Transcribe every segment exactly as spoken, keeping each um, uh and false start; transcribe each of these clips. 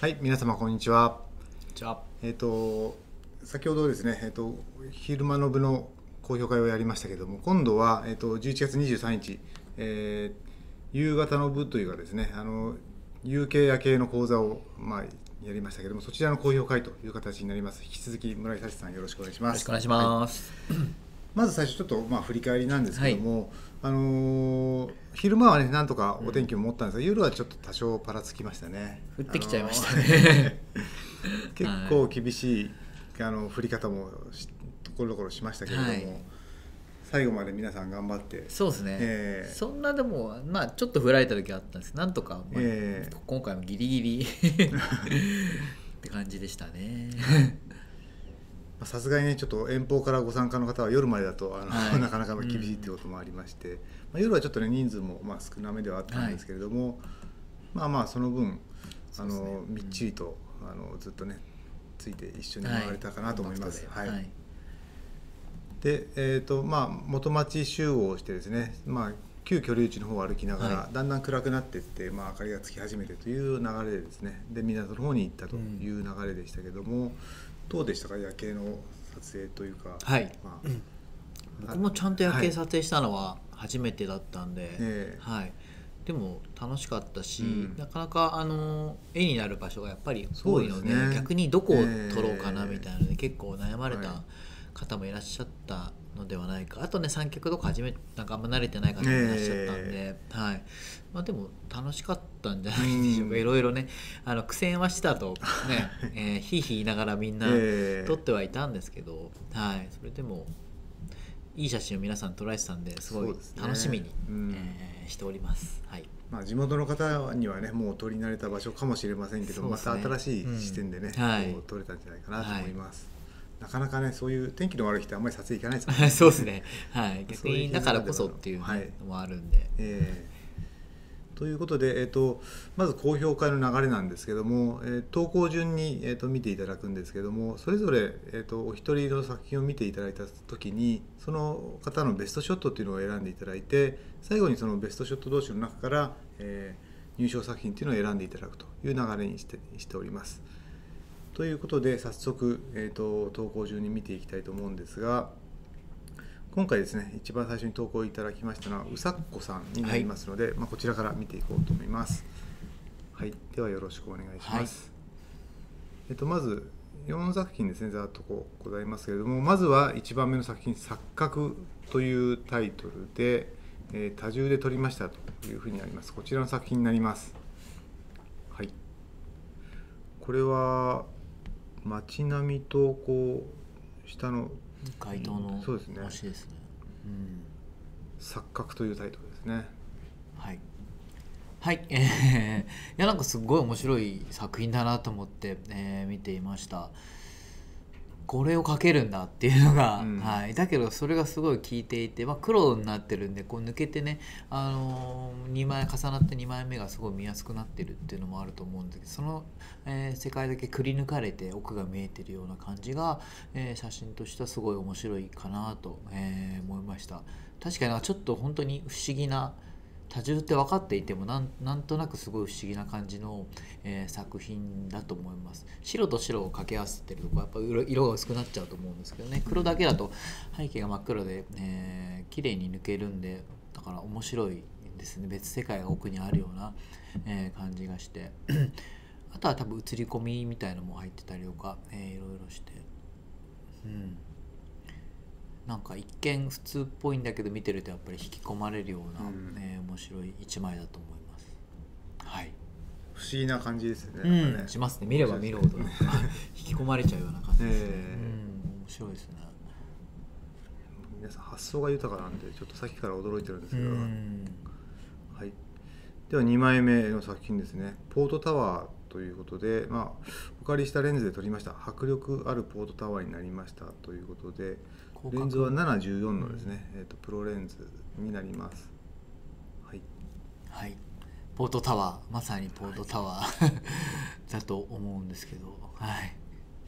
はい、皆様こんにちは。 じゃあ、 えっ、と先ほどですね、えっ、と昼間の部の講評会をやりましたけども、今度はえっ、とじゅういちがつにじゅうさんにち、えー夕方の部というかですね、あの有形夜景の講座をまあやりましたけども、そちらの講評会という形になります。引き続き村井幸さんよろしくお願いしよます。 ろしくお願いしはい、 ます。 まず最初ちょっとまあ振り返りなんですはい。 けども、あのー昼間はねなんとかお天気も持ったんですが、夜はちょっと多少パラつきましたね。 降ってきちゃいましたあのーね。 結構厳しいあの降り方もところどころしましたけれども、はい、最後まで皆さん頑張って。 そうですね、えー、そんなでもまあちょっと降られた時あったんですけど、なんとか、まあえー、今回もギリギリって感じでしたね。 さすがにねちょっと遠方からご参加の方は夜までだとあの、はい、なかなか厳しいということもありまして、うん、まあ、夜はちょっとね人数もまあ少なめではあったんですけれども、はい、まあまあその分あの、ね、みっちりと、うん、あのずっとねついて一緒に回れたかなと思います。はい、はい、で、えーとまあ、元町集合してですね、まあ、旧居留地の方を歩きながら、はい、だんだん暗くなっていって、まあ、明かりがつき始めてという流れでですね、で港の方に行ったという流れでしたけども、うん、どうでしたか、夜景の撮影というか。 はい、まあ、うん、僕もちゃんと夜景撮影したのは初めてだったんで、はいはい、でも楽しかったし、うん、なかなかあの絵になる場所がやっぱり多いの で, で、ね、逆にどこを撮ろうかなみたいなので、えー、結構悩まれた方もいらっしゃったのではないか。あとね三脚とか初めなんかあんま慣れてない方もいらっしゃったんで、えーはいまあ、でも楽しかったんじゃないでしょうか。いろいろねあの苦戦はしたとね、えー、ひいひい言いながらみんな撮ってはいたんですけど、はい、それでもいい写真を皆さん撮られてたんですごい楽しみに、ねうんえー、しております。はい、 まあ、地元の方にはねもう撮り慣れた場所かもしれませんけど、ね、また新しい視点でね、うんはい、こう撮れたんじゃないかなと思います。はい、なかなかねそういう天気の悪い日ってあんまり撮影行かないですもんね。 そうですね、はい、逆にだからこそっていう、ねはい、のもあるんで、 えーということで、えー、とまず講評会の流れなんですけども、えー、投稿順に、えー、と見ていただくんですけども、それぞれ、えー、とお一人の作品を見ていただいた時にその方のベストショットっていうのを選んでいただいて、最後にそのベストショット同士の中から、えー、入賞作品っていうのを選んでいただくという流れにして、しております。ということで早速、えー、と投稿順に見ていきたいと思うんですが、今回ですね一番最初に投稿いただきましたのはうさっこさんになりますので、はいまあ、こちらから見ていこうと思います。はい、ではよろしくお願いします。はいえっと、まずよんさく品ですねざっとこうございますけれども、まずはいちばんめの作品「錯覚」というタイトルで、えー、多重で撮りましたというふうになります。こちらの作品になります。はい、これは街並みとこう下の街灯のそうですね、 星ですね、うん、 錯覚というタイトルですね。 はいはい、えー、いやなんかすごい面白い作品だなと思って、えー、見ていました。これを描けるんだっていうのが、うんはい、だけどそれがすごい効いていて、まあ、黒になってるんでこう抜けてね、あのー、にまい重なってにまいめがすごい見やすくなってるっていうのもあると思うんですけど、その、えー、世界だけくり抜かれて奥が見えてるような感じが、えー、写真としてはすごい面白いかなと、えー、思いました。確かにちょっと本当に不思議な多重って分かっていてもなん、なんとなくすごい不思議な感じの、えー、作品だと思います。白と白を掛け合わせてるとこやっぱ色、色が薄くなっちゃうと思うんですけどね、黒だけだと背景が真っ黒で、えー、綺麗に抜けるんで、だから面白いですね。別世界が奥にあるような、えー、感じがしてあとは多分映り込みみたいなのも入ってたりとか、えー、いろいろしてうんなんか一見普通っぽいんだけど見てるとやっぱり引き込まれるような、うんえー、面白い一枚だと思います。はい。 不思議な感じですよね。 うんなんかねしますね。見れば見るほど引き込まれちゃうような感じですね。えー、うん面白いですね。 皆さん発想が豊かなんでちょっとさっきから驚いてるんですけど、はい、ではにまいめの作品ですね。ポートタワーということで、まあ、お借りしたレンズで撮りました。迫力あるポートタワーになりましたということで、レンズはななじゅうよんのですね、うんえー、とプロレンズになります。はい、 はい、ポートタワーまさにポートタワー、はい、だと思うんですけど、はい、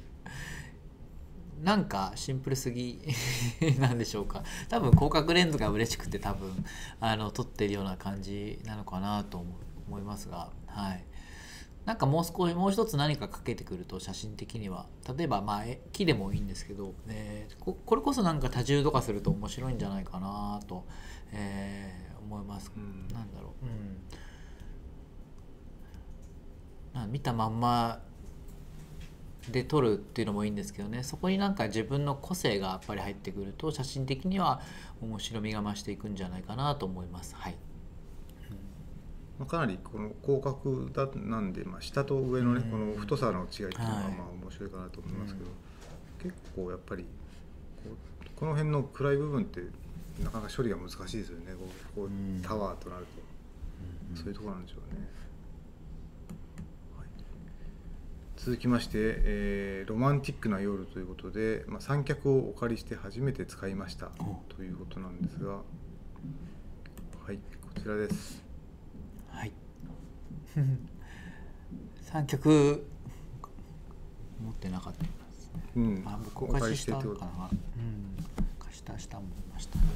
なんかシンプルすぎなんでしょうか。多分広角レンズが嬉しくて多分あの撮ってるような感じなのかなと思いますが、はい、 なんかもう少しもう一つ何かかけてくると写真的には例えばまあえ木でもいいんですけど、えーこ、これこそなんか多重とかすると面白いんじゃないかなと、えー思います。 うん、 なんだろう、うん、な見たまんまで撮るっていうのもいいんですけどね、そこになんか自分の個性がやっぱり入ってくると写真的には面白みが増していくんじゃないかなと思います。はい。 まあ、かなりこの広角だなんで、まあ、下と上のね、この太さの違いっていうのがまあ面白いかなと思いますけど、結構やっぱりこうこの辺の暗い部分ってなかなか処理が難しいですよね。こうこうタワーとなると、そういうところなんでしょうね。はい、続きまして、えー、ロマンティックな夜ということで、まあ、三脚をお借りして初めて使いましたということなんですが、はい、こちらです。 はい三脚持ってなかったですね。うん、あ、僕お貸ししたかな。うん、貸したしたもいましたね。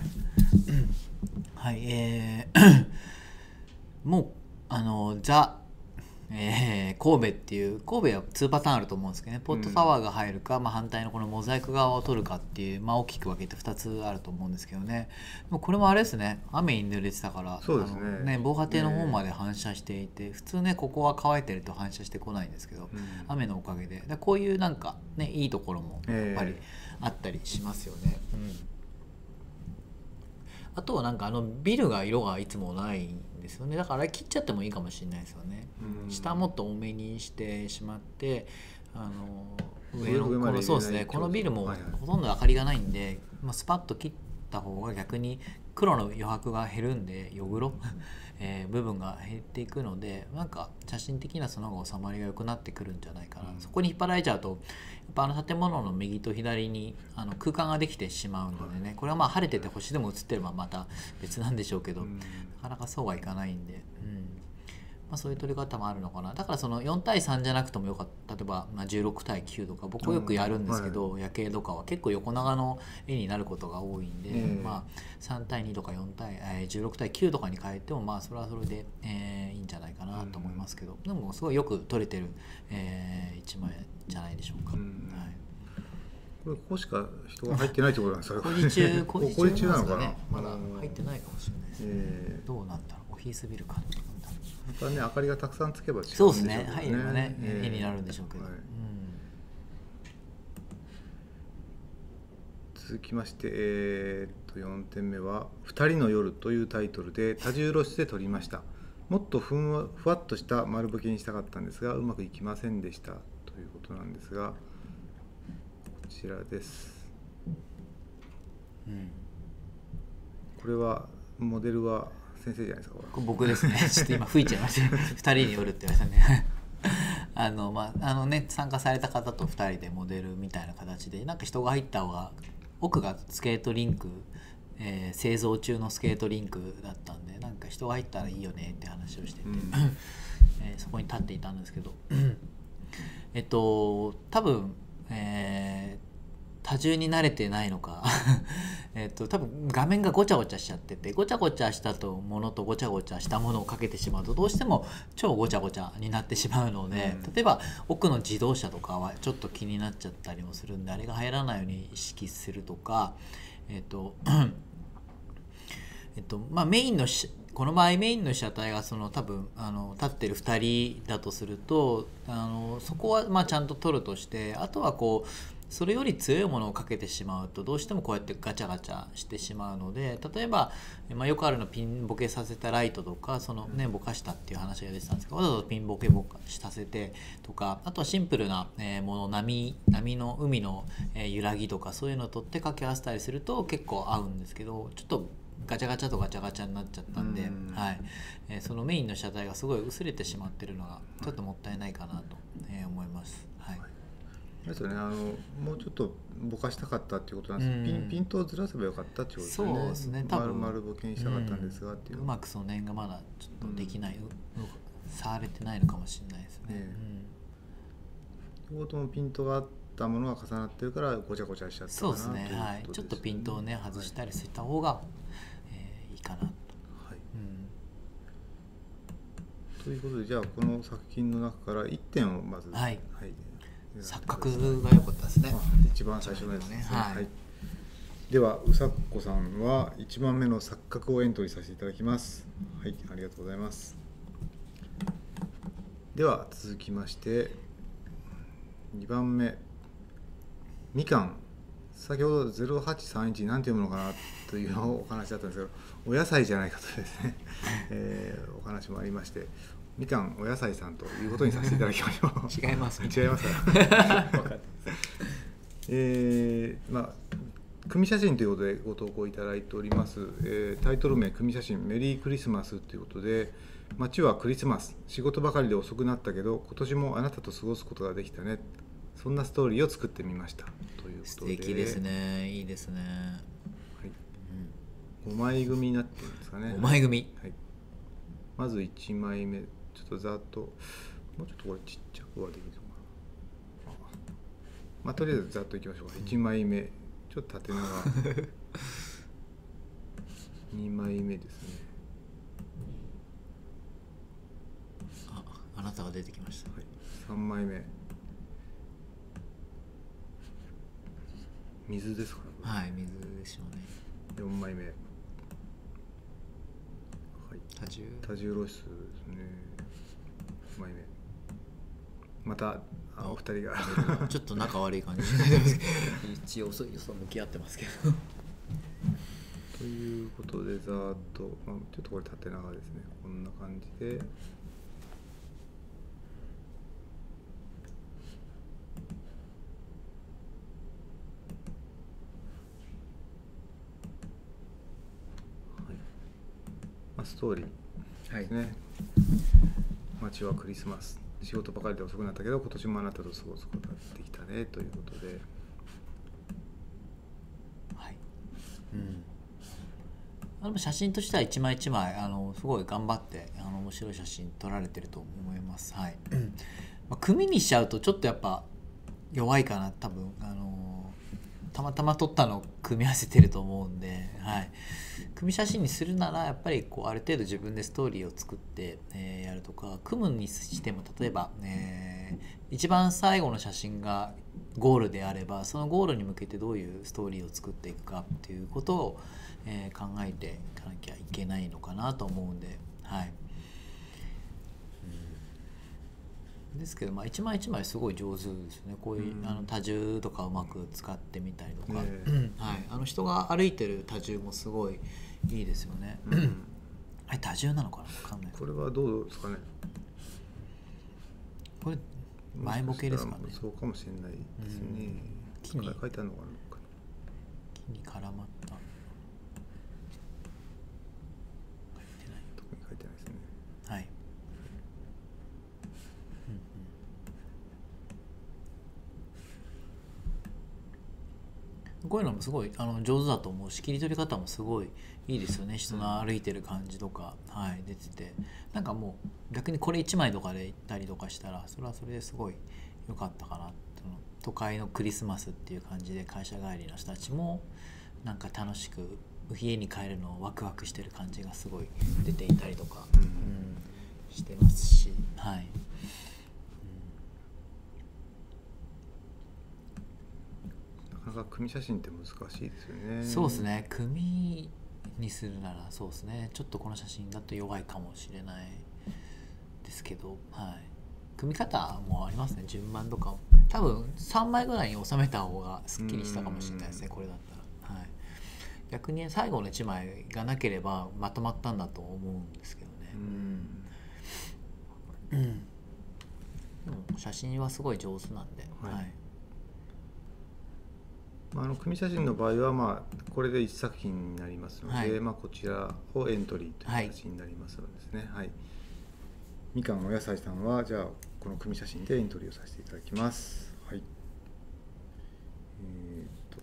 はい、はい、えー、もうあのザ、えー、神戸っていう神戸はにパターンあると思うんですけどね、ポットタワーが入るか、まあ、反対のこのモザイク側を取るかっていう、まあ、大きく分けてふたつあると思うんですけどね。もうこれもあれですね、雨に濡れてたから、 そうですね、 あのね防波堤の方まで反射していて、ね、普通ねここは乾いてると反射してこないんですけど、うん、雨のおかげででこういうなんかねいいところもやっぱりあったりしますよね。えーうんあとはなんかあのビルが色がいつもないんですよね。だからあれ切っちゃってもいいかもしれないですよね。うん、下もっと多めにしてしまって、あの上のこのそうですね、このビルもほとんど明かりがないんで、まあ、スパッと切った方が逆に黒の余白が減るんで、余黒、えー、部分が減っていくので、なんか写真的なその方が収まりが良くなってくるんじゃないかな。うん、そこに引っ張られちゃうとやっぱあの建物の右と左にあの空間ができてしまうのでね、これはまあ晴れてて星でも映ってればまた別なんでしょうけど、うん、なかなかそうはいかないんで、うんまあ、そういう撮り方もあるのかな。だからそのよん対さんじゃなくてもよかった。例えばまあじゅうろく対きゅうとか僕よくやるんですけど、うんはい、夜景とかは結構横長の絵になることが多いんで、えー、まあさん対にとかよん対、えー、じゅうろく対きゅうとかに変えてもまあそれはそれで、えー、いいんじゃないかなと思いますけど、うん、でもすごいよく撮れてる、えー、一枚じゃないでしょうか。うんはいこれここしか人が入ってないってことなんですか？ 工事中工事中なんですかね。 なのかな。 まだ入ってないかもしれないですね。えー、どうなんだろう。オフィスビルかなんだろう。またね明かりがたくさんつけば違うんでしょうね。そうですね。入ればね、えー、絵になるんでしょうけど。はいうん、 続きまして、えー、っとよんてんめはふたりの夜というタイトルで多重露出で撮りました。もっとふんわふわっとした丸ボケにしたかったんですがうまくいきませんでしたということなんですが。こちらです、うん、これはモデルは先生じゃないですか。 これ僕ですね。ちょっと今吹いちゃいましたふたりによるって言われたねあのまああのね参加された方とふたりでモデルみたいな形でなんか人が入った方が奥がスケートリンク、えー、製造中のスケートリンクだったんでなんか人が入ったらいいよねって話をしてて、うんえー、そこに立っていたんですけどえっと多分えー、多重に慣れてないのかえっと多分画面がごちゃごちゃしちゃっててごちゃごちゃしたとものとごちゃごちゃしたものをかけてしまうとどうしても超ごちゃごちゃになってしまうので、うん、例えば奥の自動車とかはちょっと気になっちゃったりもするんであれが入らないように意識するとかえっとえっとまあメインのしこの場合メインの被写体がその多分あの立ってるふたりだとするとあのそこはまあちゃんと撮るとしてあとはこうそれより強いものをかけてしまうとどうしてもこうやってガチャガチャしてしまうので例えば、まあ、よくあるのピンボケさせたライトとかその、ね、ぼかしたっていう話が出てたんですけどわざわざピンボケぼかさせてとかあとはシンプルなもの波、波の海の揺らぎとかそういうのを取って掛け合わせたりすると結構合うんですけどちょっとガチャガチャとガチャガチャになっちゃったんで、んはいえー、そのメインの車体がすごい薄れてしまってるのがちょっともったいないかなと、えー、思います。はいですよね、あのもうちょっとぼかしたかったっていうことなんですけど、ピン、ピントをずらせばよかったっていうことですね。 そうですね、多分丸々ぼけにしたかったんですがっていう、 うまくその辺がまだちょっとできない、うん、触れてないのかもしれないですね。ねうん、両方ともピントがあったものが重なってるからごちゃごちゃしちゃったかなということですね。 そうですね、はい、ちょっとピントをね外したりした方が、はいえー、いいかなと。はいということで、じゃあこの作品の中からいってんをまず、 はい、 はい、 錯覚が良かったですね。 一番最初のやつですね。 はい、 はい、ではうさこさんはいちばんめの錯覚をエントリーさせていただきます。はい、ありがとうございます。では続きましてにばんめ、みかん。先ほどゼロはちさんいち何て読むのかなというお話だったんですけど、お野菜じゃないかとですね、えー、お話もありまして、みかんお野菜さんということにさせていただきましょう。 違います、 ね、違いますかえー、まあ組写真ということでご投稿いただいております。えー、タイトル名組写真メリークリスマスということで、街はクリスマス、仕事ばかりで遅くなったけど今年もあなたと過ごすことができたね、そんなストーリーを作ってみましたということで。 素敵ですね、いいですね。 はい、うん、ごまい組になってるんですかね。 ごまい組、 はい、まずいちまいめ、ちょっとざっともうちょっとこれちっちゃくはできるのかな。まあとりあえずざっといきましょうか。いちまいめちょっと縦長にまいめですね。 あ、あなたが出てきました。 はい、さんまいめ水ですかね。 はい、水でしょうね。 よんまいめ、はい、 多重多重露出ですね。ごまいめまたあお二人がちょっと仲悪い感じ一応そういうそう向き合ってますけどということでざーっと、まあ、ちょっとこれ縦長ですね。こんな感じでストーリーですね。はい、街はクリスマス、仕事ばかりで遅くなったけど今年もあなたと過ごすことができたねということで、 はい、うん、あの写真としては一枚一枚あのすごい頑張ってあの面白い写真撮られてると思います。はい、まあ、組にしちゃうとちょっとやっぱ弱いかな、多分あのたまたま撮ったのを組み合わせてると思うんで、はい、組写真にするならやっぱりこうある程度自分でストーリーを作って、えー、やるとか、組むにしても例えば、えー、一番最後の写真がゴールであればそのゴールに向けてどういうストーリーを作っていくかっていうことを、えー、考えていかなきゃいけないのかなと思うんで、はい、ですけど、まあ、一枚一枚すごい上手ですね。こういう、うん、あの多重とかうまく使ってみたりとか、ね、はい、あの人が歩いてる多重もすごいいいですよね。うん、あれ多重なのかな、分かんない。 これはどうですかね。 これ前ボケですかね。 そうかもしれないですね。うん、木に書いてあるのかな。 木に絡まった。書いてない。 特に書いてないですね。 はい。こういうのもすごいあの上手だと思うし、切り取り方もすごいいいですよね。人の歩いてる感じとか、はい、出てて、なんかもう逆にこれいちまいとかで行ったりとかしたらそれはそれですごい良かったかな。都会のクリスマスっていう感じで会社帰りの人たちもなんか楽しく家に帰るのをワクワクしてる感じがすごい出ていたりとか、うんうん、してますし、はい。 なかなか組写真って難しいですよね。 そうですね。組にするならそうですね。ちょっとこの写真だと弱いかもしれないですけど、はい。組み方もありますね。順番とかも多分さんまいぐらいに収めた方がすっきりしたかもしれないですね。これだったら、はい。逆に最後のいちまいがなければまとまったんだと思うんですけどね。うん。うん。でも写真はすごい上手なんで、はい。はい、 あの組写真の場合は、まあ、これでいち作品になりますので、はい、まあ、こちらをエントリーという形になりますのでですね、はいはい、みかんお野菜さんはじゃあこの組写真でエントリーをさせていただきます。はい、えー、と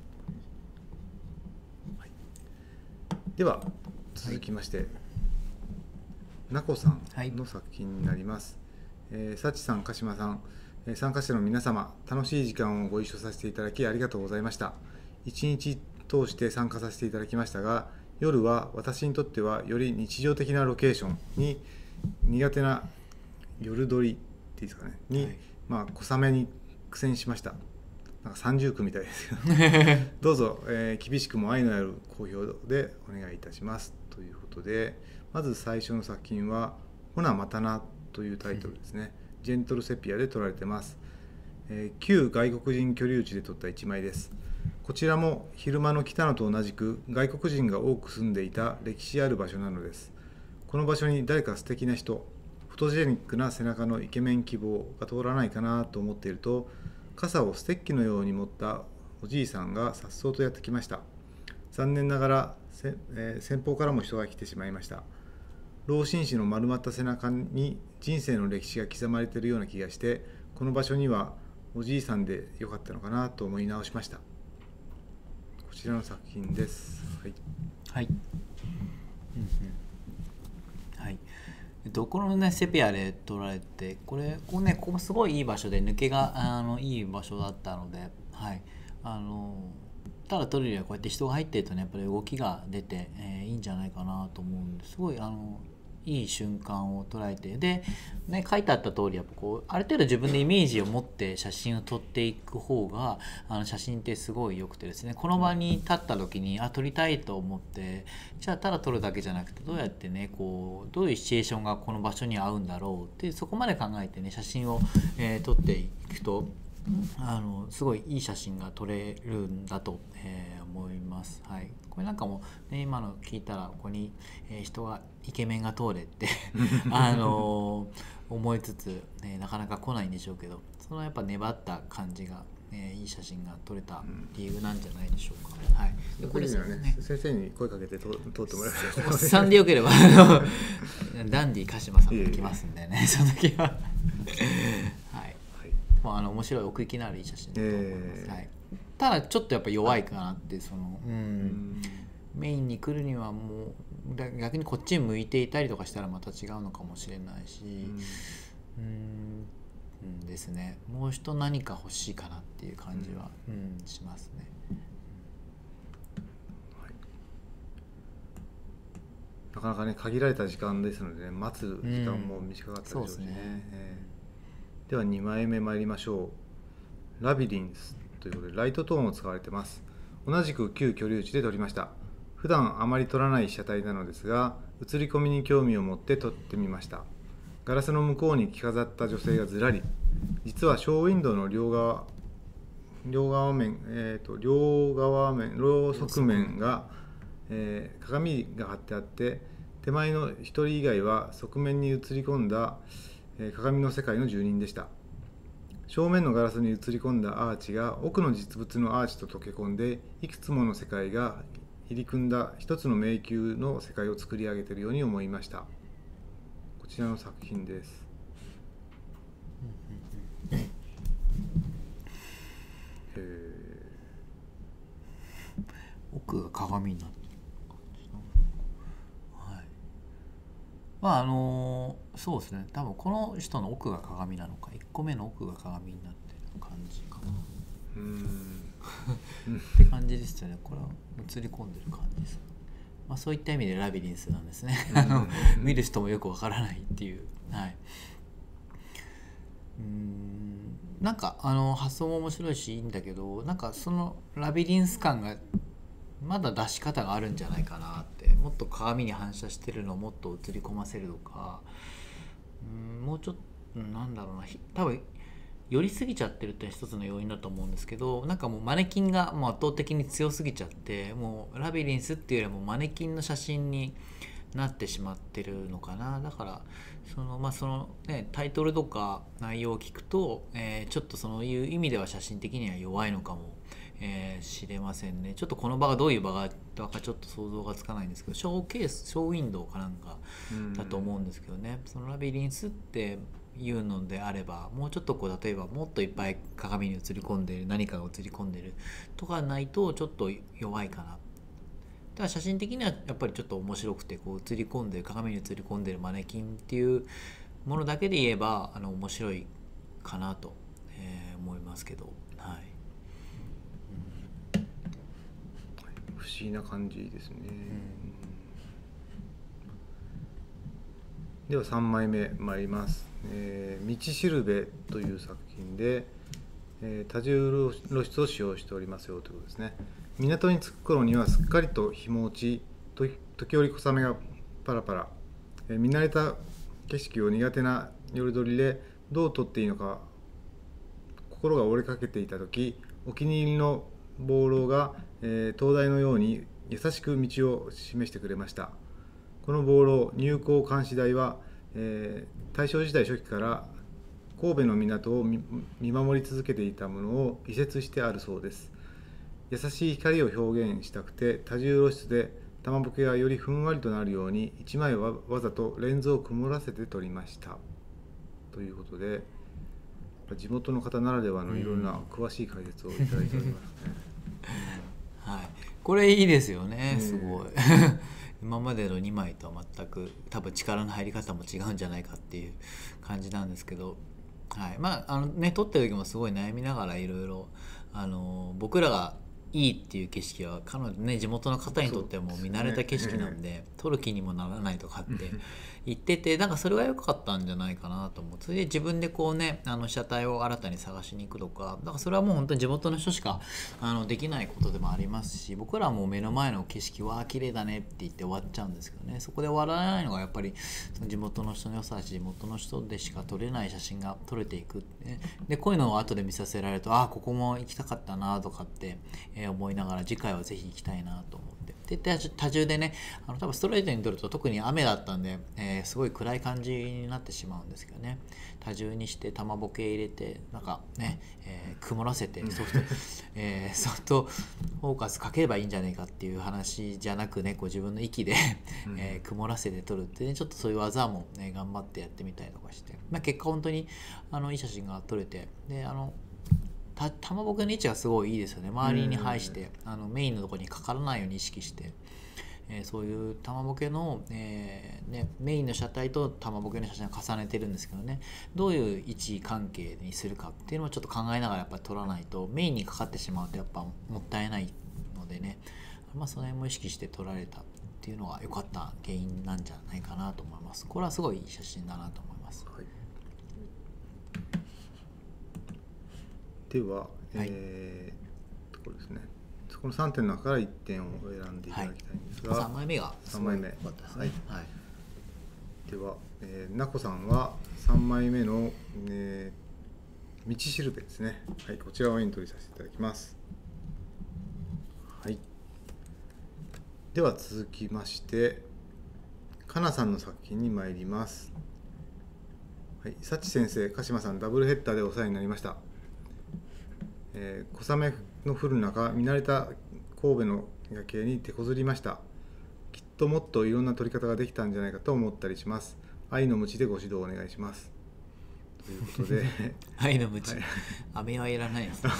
はい、では続きまして、はい、なこさんの作品になります。はい、えー、さちさん、鹿島さん、参加者の皆様、楽しい時間をご一緒させていただきありがとうございました。一日通して参加させていただきましたが、夜は私にとってはより日常的なロケーションに苦手な夜撮りっていいですかねに、 はい、 まあ、小雨に苦戦しました。なんかさんじゅうくみたいですけどどうぞ、えー、厳しくも愛のある好評でお願いいたしますということで、まず最初の作品はほなまたなというタイトルですね、うん、ジェントルセピアで撮られてます、えー、旧外国人居留地で撮ったいちまいです。こちらも昼間の北野と同じく外国人が多く住んでいた歴史ある場所なのです。この場所に誰か素敵な人、フォトジェニックな背中のイケメン希望が通らないかなと思っていると、傘をステッキのように持ったおじいさんが颯爽とやってきました。残念ながら、えー、先方からも人が来てしまいました。老紳士の丸まった背中に人生の歴史が刻まれているような気がして、この場所にはおじいさんでよかったのかなと思い直しました。こちらの作品です。はい。 はい。うんうん、はい。どこのねセピアで撮られて、これここねここすごいいい場所で抜けがあのいい場所だったので、はい、あのただ撮るよりはこうやって人が入ってるとねやっぱり動きが出て、えー、いいんじゃないかなと思うんですごいあのいい瞬間を捉えて、で、ね、書いてあった通りやっぱこうある程度自分でイメージを持って写真を撮っていく方があの写真ってすごい良くてですね、この場に立った時にあ撮りたいと思って、じゃあただ撮るだけじゃなくてどうやってねこうどういうシチュエーションがこの場所に合うんだろうってそこまで考えてね写真を、えー、撮っていくとあのすごいいい写真が撮れるんだと、えー、思います。はい、これなんかも、ね、今の聞いたらここに、えー、人がイケメンが通れってあの思いつつ、ね、なかなか来ないんでしょうけど、そのやっぱ粘った感じが、えー、いい写真が撮れた理由なんじゃないでしょうか。はい、 でこれにはね、ね先生に声かけて撮ってもらえるおっさんでよければダンディ鹿島さんも来ますんでね、その時ははい、まあ、あの面白い奥行きのあるいい写真だと思います、えーはい、ただちょっとやっぱ弱いかなってその、うん、うんメインに来るにはもう逆にこっちに向いていたりとかしたらまた違うのかもしれないし、うん、うんですね、もう一何か欲しいかなっていう感じは、うんうん、しますね、 はい、なかなかね限られた時間ですので、ね、待つ時間も短かったでしょうしね、うん、えー、ではにまいめ参りましょう。ラビリンスということでライトトーンを使われてます。同じく旧居留地で撮りました。普段あまり撮らない被写体なのですが、写り込みに興味を持って撮ってみました。ガラスの向こうに着飾った女性がずらり。実はショーウィンドウの両側、両側面、えーと、両側面、両側面が、えー、鏡が貼ってあって、手前の一人以外は側面に映り込んだ、えー、鏡の世界の住人でした。正面のガラスに映り込んだアーチが奥の実物のアーチと溶け込んで、いくつもの世界が入り組んだ一つの迷宮の世界を作り上げているように思いました。こちらの作品です。 奥が鏡になってる感じな、はい、まああのそうですね、多分この人の奥が鏡なのかいっこめの奥が鏡になってる感じかなうーんって感じですよね。これは映り込んでる感じです、まあ、そういった意味でラビリンスなんですねあの見る人もよくわからないっていう、はい、うーんなんかあの発想も面白いしいいんだけど、なんかそのラビリンス感がまだ出し方があるんじゃないかなって、もっと鏡に反射してるのをもっと映り込ませるとか、うんもうちょっとなんだろうな、多分寄りすぎちゃってるって一つの要因だと思うんですけど、なんかもうマネキンがもう圧倒的に強すぎちゃって、もうラビリンスっていうよりもマネキンの写真になってしまってるのかな。だからそのまあそのねタイトルとか内容を聞くと、えー、ちょっとそういう意味では写真的には弱いのかもえー、知れませんね。ちょっとこの場がどういう場がかちょっと想像がつかないんですけど、ショーケースショーウィンドウかなんかだと思うんですけどね、そのラビリンスっていうのであればもうちょっとこう例えばもっといっぱい鏡に映り込んでいる何かが映り込んでいるとかないとちょっと弱いかな。だから写真的にはやっぱりちょっと面白くてこう映り込んでる鏡に映り込んでるマネキンっていうものだけで言えばあの面白いかなと、えー、思いますけど、はい。 不思議な感じですね、 ではさんまいめ参ります、えー、道しるべという作品で、えー、多重露出を使用しておりますよということですね。港に着く頃にはすっかりと日も落ち、と時折小雨がパラパラ、えー、見慣れた景色を苦手な夜鳥でどう撮っていいのか心が折れかけていた時、お気に入りの望楼が、えー、灯台のように優しく道を示してくれました。この望楼、入港監視台は、えー、大正時代初期から神戸の港を 見, 見守り続けていたものを移設してあるそうです。優しい光を表現したくて多重露出で玉ぼけがよりふんわりとなるように一枚はわざとレンズを曇らせて撮りましたということで、地元の方ならではのいろんな詳しい解説をいただいておりますね。 はい、これいいですよね、すごい今までのにまいとは全く多分力の入り方も違うんじゃないかっていう感じなんですけど、はい、まああのね撮ってる時もすごい悩みながらいろいろあの僕らがいいっていう景色は彼女ね地元の方にとってはもう見慣れた景色なんで、ね、撮る気にもならないとかって言ってて、なんかそれが良かったんじゃないかなと思う。それで自分でこうねあの被写体を新たに探しに行くとか、だからそれはもう本当に地元の人しかあのできないことでもありますし、僕らはもう目の前の景色は綺麗だねって言って終わっちゃうんですけどね、そこで終わらないのがやっぱりその地元の人の良さだし、地元の人でしか撮れない写真が撮れていく、ね、でこういうのを後で見させられると、ああここも行きたかったなとかって、えー、思いながら次回はぜひ行きたいなと思って、で多重でねあの多分ストレートに撮ると特に雨だったんで、えー、すごい暗い感じになってしまうんですけどね、多重にして玉ボケ入れてなんかね、えー、曇らせてソフト、えー、ソフトフォーカスかければいいんじゃないかっていう話じゃなくね、こう自分の息で、えー、曇らせて撮るってね、ちょっとそういう技も、ね、頑張ってやってみたりとかして、まあ、結果本当にあのいい写真が撮れて、であの玉ボケの位置がすごいいいですよね。周りに配してあのメインのところにかからないように意識して、えー、そういう玉ボケの、えーね、メインの車体と玉ボケの写真を重ねてるんですけどね、どういう位置関係にするかっていうのをちょっと考えながらやっぱり撮らないと、メインにかかってしまうとやっぱもったいないのでね、まあ、その辺も意識して撮られたっていうのが良かった原因なんじゃないかなと思います。これはすごいいい写真だなと思います。はい、 では、えー、ところですね。このさんてんの中からいってんを選んでいただきたいんですが、 はい、さんまいめがさんまいめ、 良かったですね。はいはい、 では、えー、なこさんはさんまいめの、えー、道しるべですね。はい、こちらをエントリーさせていただきます。はい。では続きまして、かなさんの作品に参ります。はい、幸先生、鹿島さん、ダブルヘッダーでお世話になりました。えー、小雨の降る中、見慣れた神戸の夜景に手こずりました。きっともっといろんな撮り方ができたんじゃないかと思ったりします。愛の鞭でご指導お願いします。ということで愛の鞭、はい、飴はいらないです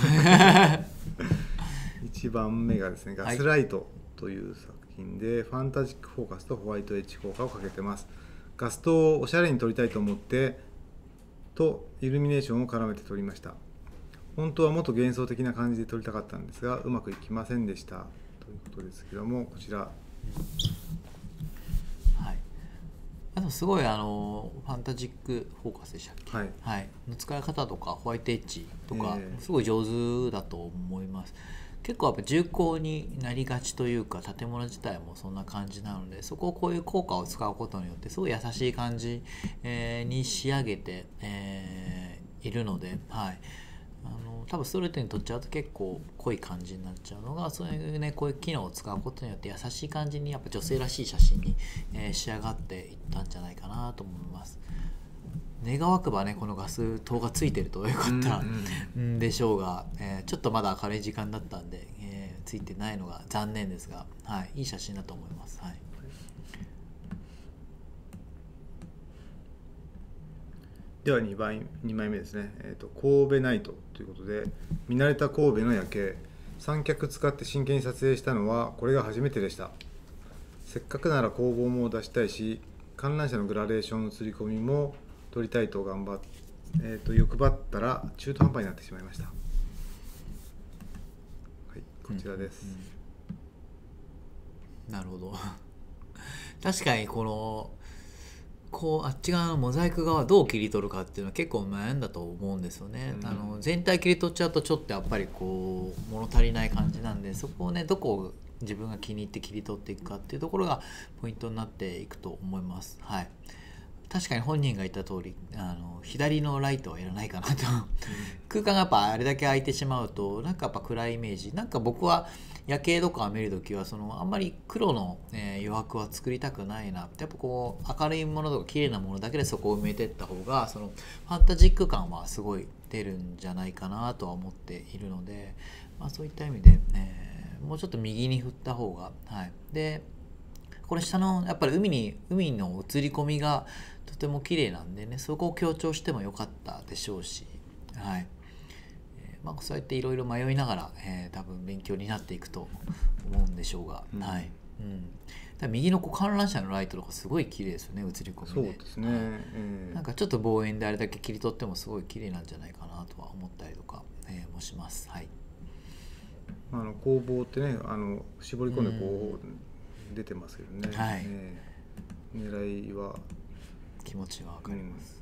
いちばんめがですね、ガスライトという作品で、はい、ファンタジックフォーカスとホワイトエッジ効果をかけてます。ガス灯をおしゃれに撮りたいと思ってとイルミネーションを絡めて撮りました。本当はもっと幻想的な感じで撮りたかったんですがうまくいきませんでしたということですけども、こちら、はい、 あとすごいあのファンタジックフォーカスでしたっけ、 はいはい、の使い方とかホワイトエッジとか、えー、すごい上手だと思います。結構やっぱ重厚になりがちというか、建物自体もそんな感じなので、そこをこういう効果を使うことによってすごい優しい感じ、えー、に仕上げて、えー、いるので、はい、あの多分ストレートに撮っちゃうと結構濃い感じになっちゃうのが、そういうねこういう機能を使うことによって優しい感じにやっぱ女性らしい写真に、えー、仕上がっていったんじゃないかなと思います。願わくばねこのガス灯がついてるとよかったんでしょうが、えー、ちょっとまだ明るい時間だったんで、えー、ついてないのが残念ですが、はい、いい写真だと思います。はい、 ではにばいにまいめですね、えーと、神戸ナイトということで、見慣れた神戸の夜景、三脚使って真剣に撮影したのはこれが初めてでした。せっかくなら工房も出したいし、観覧車のグラデーション写り込みも撮りたいと頑張って、えー、と欲張ったら中途半端になってしまいました。はい、こちらです。うんうん、なるほど確かにこのこうあっち側のモザイク側どう切り取るかっていうのは結構悩んだと思うんですよね、うん、あの全体切り取っちゃうとちょっとやっぱりこう物足りない感じなんで、そこをねどこを自分が気に入って切り取っていくかっていうところがポイントになっていくと思います。はい、確かに本人が言った通りあの左のライトはいらないかなと、うん、空間がやっぱあれだけ空いてしまうとなんかやっぱ暗いイメージ、なんか僕は夜景とかを見るときはそのあんまり黒の、えー、余白は作りたくないなって、やっぱこう明るいものとか綺麗なものだけでそこを埋めていった方がそのファンタジック感はすごい出るんじゃないかなとは思っているので、まあ、そういった意味で、えー、もうちょっと右に振った方が、はい、でこれ下のやっぱり海に海の映り込みがとても綺麗なんでね、そこを強調してもよかったでしょうし、はい、まあ、そうやっていろいろ迷いながら、えー、多分勉強になっていくと思うんでしょうが、うん、はい、うん、だ右のこう観覧車のライトとかすごい綺麗ですよね、映り込みで。 そうですね、はい、えー、 なんかちょっと望遠であれだけ切り取ってもすごい綺麗なんじゃないかなとは思ったりとか、えー、もします。はい、 あの工房ってねあの絞り込んでこう、うん、出てますけどね、はい、えー、狙いは気持ちは分かります。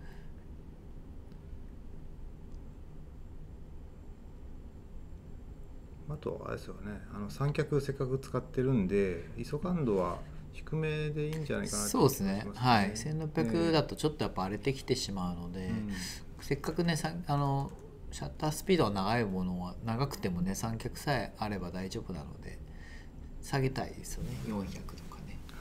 あとあれですよね、あの三脚せっかく使ってるんで アイエスオ 感度は低めでいいんじゃないかなと思いますね。そうですね、はい、せんろっぴゃくだとちょっとやっぱ荒れてきてしまうので、うん、せっかくねさあのシャッタースピードが長いものは長くてもね三脚さえあれば大丈夫なので下げたいですよね、よんひゃくとかね。 はい、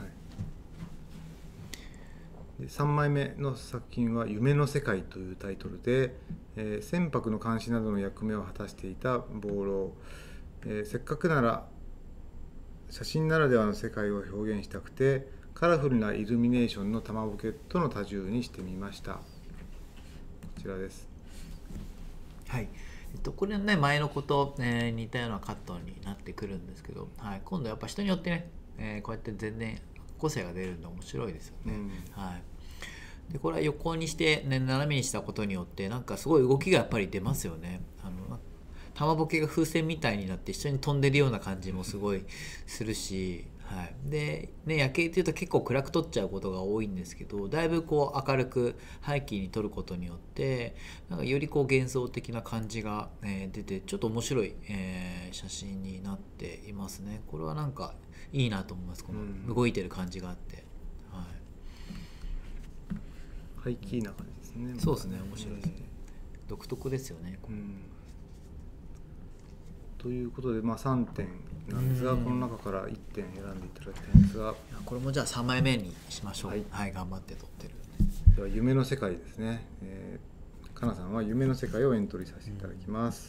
でさんまいめの作品は「夢の世界」というタイトルで、えー、船舶の監視などの役目を果たしていた望楼、えー、せっかくなら写真ならではの世界を表現したくてカラフルなイルミネーションの玉ボケとの多重にしてみました。こちらです。 はい、えっと、これはね前の子と、えー、似たようなカットになってくるんですけど、はい、今度やっぱ人によってね、えー、こうやって全然個性が出るんで面白いですよね。うん、はい、でこれは横にして、ね、斜めにしたことによってなんかすごい動きがやっぱり出ますよね。あの玉ボケが風船みたいになって一緒に飛んでるような感じもすごいするし、はい、で、ね、夜景っていうと結構暗く撮っちゃうことが多いんですけど、だいぶこう明るく背景に撮ることによってなんかよりこう幻想的な感じが、えー、出てちょっと面白い、えー、写真になっていますね。これはなんかいいなと思います、この動いてる感じがあって、はい、 ハイキーな感じですね。 そうですね、面白いですね、えー、独特ですよね、この、うん、 ということで、まあ、さんてんなんですが、この中からいってん選んでいただきたいんですが、 これもじゃあさんまいめにしましょう。はい、はい、頑張って撮ってる。 では夢の世界ですね、えー、かなさんは夢の世界をエントリーさせていただきます。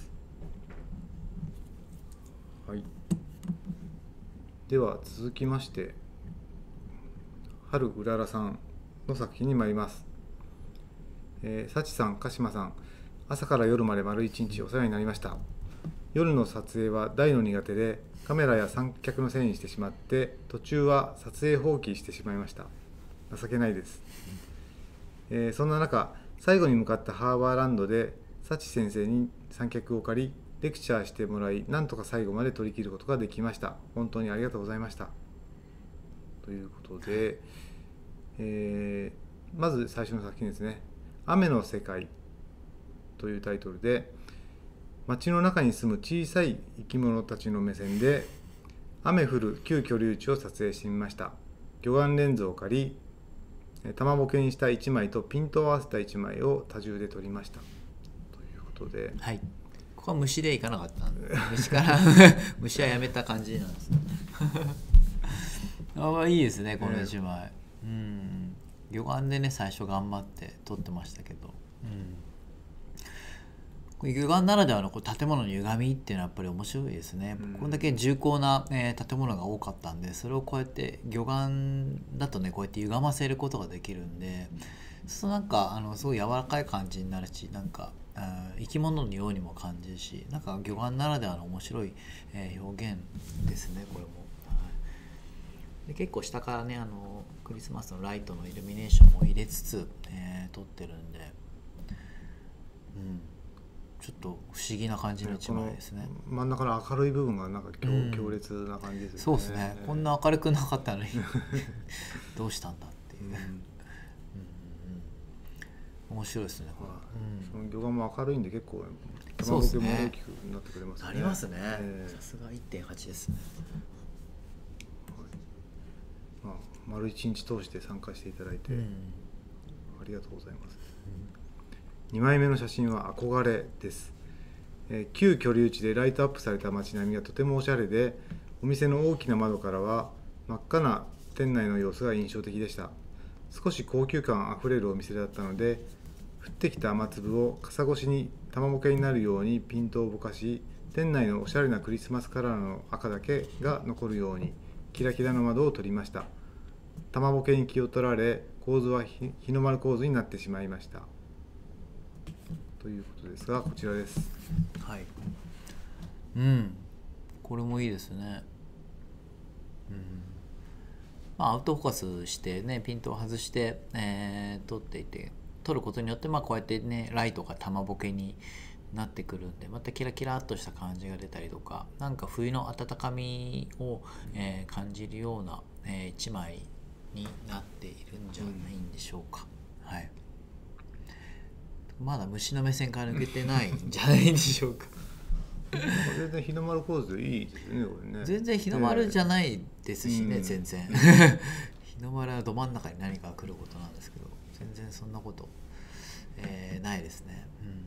はい、では続きまして春うららさんの作品に参ります。えー、幸さん、鹿島さん、朝から夜まで丸一日お世話になりました。夜の撮影は大の苦手でカメラや三脚のせいにしてしまって途中は撮影放棄してしまいました。情けないです、えー、そんな中最後に向かったハーバーランドで幸先生に三脚を借りレクチャーしてもらいなんとか最後まで撮り切ることができました。本当にありがとうございましたということで、えー、まず最初の作品ですね。雨の世界というタイトルで街の中に住む小さい生き物たちの目線で雨降る旧居留地を撮影してみました。魚眼レンズを借り玉ボケにしたいちまいとピントを合わせたいちまいを多重で撮りましたということで、 はい、ここは虫でいかなかったんで虫から虫はやめた感じなんですねああいいですねこのいちまい、えー、うん魚眼でね最初頑張って撮ってましたけど、うん魚眼ならではのこう建物の歪みっていうのはやっぱり面白いですね。うん、これだけ重厚な、えー、建物が多かったんでそれをこうやって魚眼だとねこうやって歪ませることができるんで、そうなんかあのすごい柔らかい感じになるしなんか生き物のようにも感じるしなんか魚眼ならではの面白い、えー、表現ですねこれも。はい、で結構下からねあのクリスマスのライトのイルミネーションも入れつつ、えー、撮ってるんで、うんちょっと不思議な感じの一枚ですね。 真ん中の明るい部分がなんか 強,、うん、強烈な感じですよね。 そうですね。こんな明るくなかったのにどうしたんだっていう、うん、 面白いですねこれ、 うん、その魚眼も明るいんで結構そうですね、 卵も大きくなってくれますね。 なりますね、 えー、 さすが いってんはち ですね、 はい、まあ、丸一日通して参加していただいて、うん、ありがとうございます、うん、にまいめの写真は憧れです、えー、旧居留地でライトアップされた街並みがとてもおしゃれで、お店の大きな窓からは真っ赤な店内の様子が印象的でした。少し高級感あふれるお店だったので、降ってきた雨粒を傘越しに玉ぼけになるようにピントをぼかし、店内のおしゃれなクリスマスカラーの赤だけが残るようにキラキラの窓を撮りました。玉ぼけに気を取られ、構図は日の丸構図になってしまいましたということですが、こちらです。 はい、うん、これもいいですね。うん、まあ、アウトフォーカスしてね、ピントを外して、えー、撮っていて、撮ることによって、まあ、こうやってねライトが玉ぼけになってくるんで、またキラキラっとした感じが出たりとか、なんか冬の温かみを、えー、感じるような、えー、一枚になっているんじゃないんでしょうか、うん、はい。まだ虫の目線から抜けてないんじゃないんでしょうか全然日の丸構図でいいですね、これね。 全然日の丸じゃないですしね、えー、全然日の丸はど真ん中に何かが来ることなんですけど、全然そんなこと、えー、ないですね、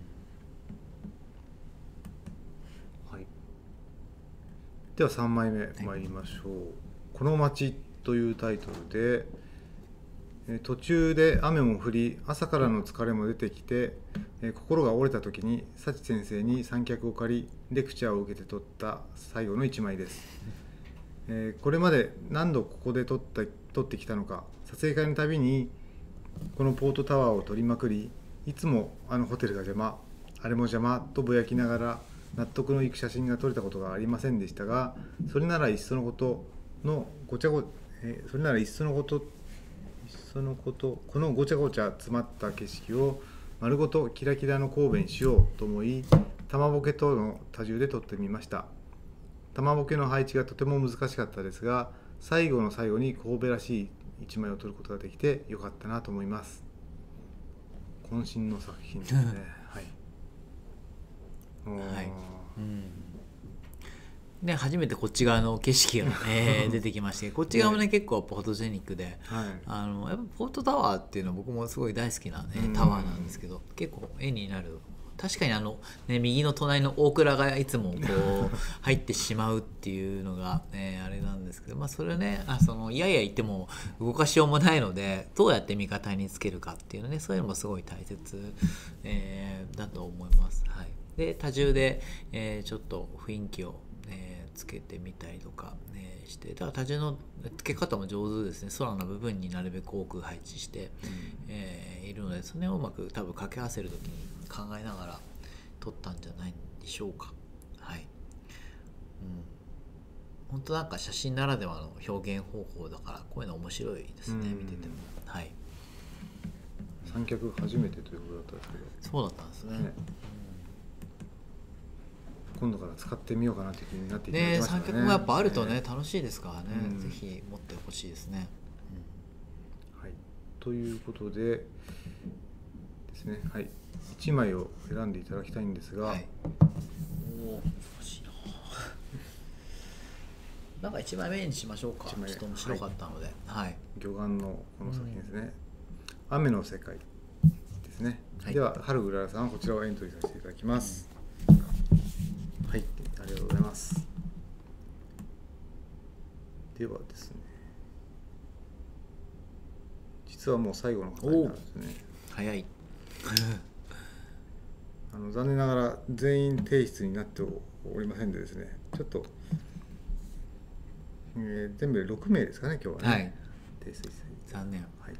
うん、はい。ではさんまいめ参りましょう、はい、この街というタイトルで、途中で雨も降り、朝からの疲れも出てきて、心が折れた時に幸先生に三脚を借りレクチャーを受けて撮った最後の一枚です。えー、これまで何度ここで撮った撮ってきたのか、撮影会のたびにこのポートタワーを撮りまくり、いつもあのホテルが邪魔、あれも邪魔とぼやきながら納得のいく写真が撮れたことがありませんでしたが、それならいっそのことのごちゃご、えー、それならいっそのこといっそのことこのごちゃごちゃ詰まった景色を丸ごとキラキラの神戸にしようと思い、玉ぼけとの多重で撮ってみました。玉ぼけの配置がとても難しかったですが、最後の最後に神戸らしい一枚を撮ることができてよかったなと思います。渾身の作品ですねはい、 はい、うん、ね、初めてこっち側の景色が、えー、出てきましてこっち側もね、ね結構フォトジェニックで、はい、あのやっぱポートタワーっていうのは僕もすごい大好きな、ね、タワーなんですけど、結構絵になる。確かにあの、ね、右の隣の大倉がいつもこう入ってしまうっていうのが、ね、あれなんですけど、まあ、それねあそのいやいや言っても動かしようもないので、どうやって味方につけるかっていうのね、そういうのもすごい大切、えー、だと思います。はい、で多重で、えー、ちょっと雰囲気を、えー、つけてみたりとか、ね、して、だから多重の付け方も上手ですね。空の部分になるべく多く配置して、うん、えー、いるので、それをうまく多分掛け合わせるときに考えながら撮ったんじゃないでしょうか。はい、うん、本当なんか写真ならではの表現方法だから、こういうの面白いですね、見てても。はい。 三脚初めてということだったんですけど。 そうだったんですね。ね、 今度から使ってみようかなという気になっていただきましたね。 ね、三脚もやっぱあるとね、楽しいですからね、うん、ぜひ持ってほしいですね。 うん、はい。ということでですね、はい。いちまいを選んでいただきたいんですが、はい、 お欲しいななんかいちまいめにしましょうか。ちょっと面白かったので、はいはい、 魚眼のこの作品ですね、うん、雨の世界ですね、はい、では春うららさんはこちらをエントリーさせていただきます、うん、はい、ありがとうございます。ではですね、実はもう最後の方になるんですね。 早いあの残念ながら全員提出になっておりませんでですね、ちょっと、えー、全部でろくめいですかね、今日はね、はい、提出残念、 はい、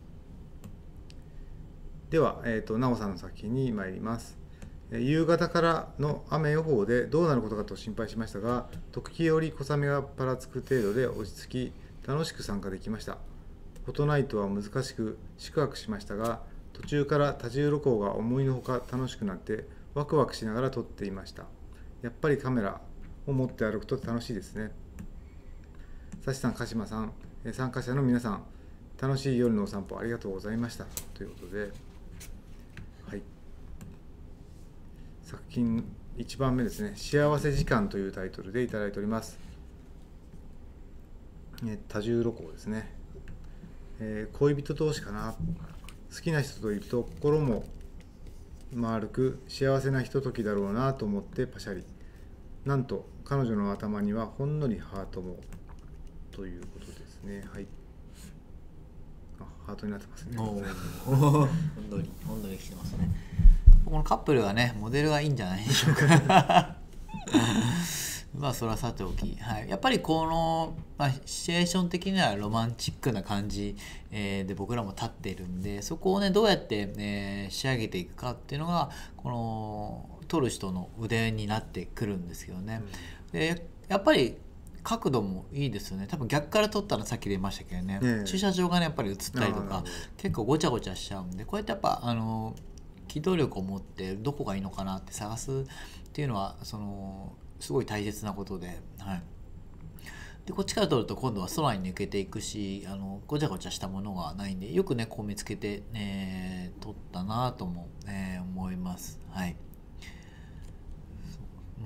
では、えーと、なおさんの作品に参ります。夕方からの雨予報でどうなることかと心配しましたが、時折小雨がぱらつく程度で落ち着き、楽しく参加できました。フォトナイトは難しく四苦八苦しましたが、途中から多重露光が思いのほか楽しくなってワクワクしながら撮っていました。やっぱりカメラを持って歩くと楽しいですね。さしさん、鹿島さん、参加者の皆さん、楽しい夜のお散歩ありがとうございましたということで、 作品いちばんめですね、幸せ時間というタイトルでいただいております。え多重露光ですね、えー、恋人同士かな。好きな人といると心も丸く幸せなひとときだろうなと思ってパシャリ。なんと彼女の頭にはほんのりハートもということですね。はい。あ、ハートになってますね。 おほんのりほんのりきてますね。このカップルはね、モデルがいいんじゃないでしょうか。まあそれはさておき、はい、やっぱりこの、まあ、シチュエーション的にはロマンチックな感じ、えー、で僕らも立っているんで、そこをねどうやって、えー、仕上げていくかっていうのがこの撮る人の腕になってくるんですけどね、うん、でやっぱり角度もいいですよね。多分逆から撮ったらさっき出ましたけどね、ね、駐車場がねやっぱり映ったりとか結構ごちゃごちゃしちゃうんで、こうやってやっぱあの機動力を持ってどこがいいのかなって探すっていうのはそのすごい大切なことで、はい、でこっちから撮ると今度は空に抜けていくし、あのごちゃごちゃしたものがないんでよくねこう見つけて、ね、撮ったなとも、ね、思います。はい、うん、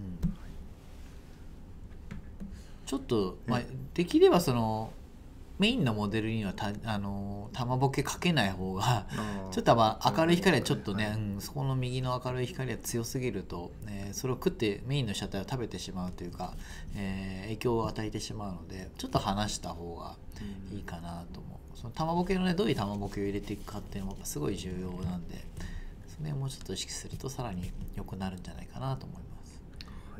ちょっと、まあ、できればそのメインのモデルにはたあの玉ボケかけない方がちょっとまあ明るい光はちょっとね、はい、うん、そこの右の明るい光は強すぎると、ね、それを食ってメインの車体を食べてしまうというか、えー、影響を与えてしまうのでちょっと離した方がいいかなと思う、うん、その玉ボケのねどういう玉ボケを入れていくかっていうのもすごい重要なんで、それをもうちょっと意識するとさらに良くなるんじゃないかなと思います。 はい、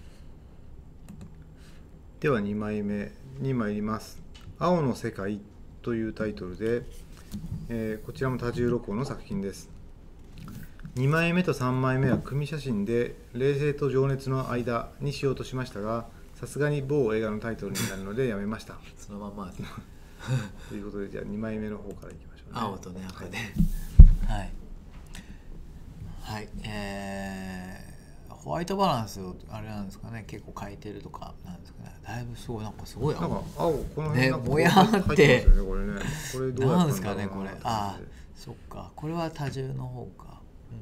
ではにまいめに参ります。青の世界というタイトルで、えー、こちらも多重露光の作品です。にまいめとさんまいめは組写真で冷静と情熱の間にしようとしましたが、さすがに某映画のタイトルになるのでやめました。 そのままということで、じゃあにまいめの方からいきましょうね。 青とね赤で、はい、はい、えーホワイトバランスをあれなんですかね、結構変えてるとかなんですかね。だいぶすごいなんかすごいなんか青この辺ね、もやって、ね、これね、これどうやったんだろうな。なんですかねこれ。ああ、そっか。これは多重の方か。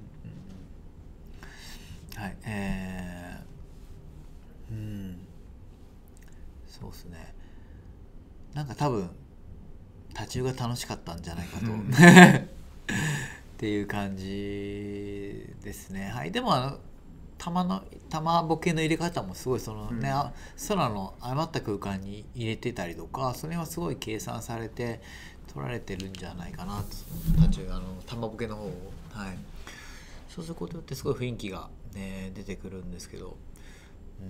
うんうん、はい、えー、うん、そうですね。なんか多分多重が楽しかったんじゃないかと。っていう感じですね。はい、でもあの。玉の玉ボケの入れ方もすごいその、ね、うん、空の余った空間に入れてたりとか、それはすごい計算されて取られてるんじゃないかなと、あの玉ボケの方を、はい、そうすることによってすごい雰囲気が、ね、出てくるんですけど、う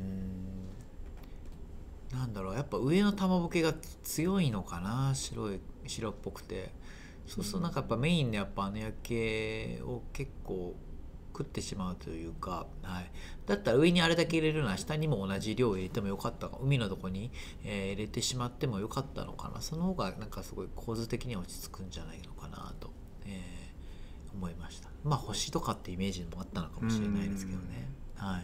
ーん、なんだろう、やっぱ上の玉ボケが強いのかな、白い白っぽくて、そうするとなんかやっぱメインのやっぱあの夜景を結構食ってしまうというか、はい、だったら上にあれだけ入れるのは下にも同じ量入れてもよかったか、海のとこに、えー、入れてしまってもよかったのかな、その方がなんかすごい構図的には落ち着くんじゃないのかなと、えー、思いました。まあ星とかってイメージもあったのかもしれないですけどね。はい、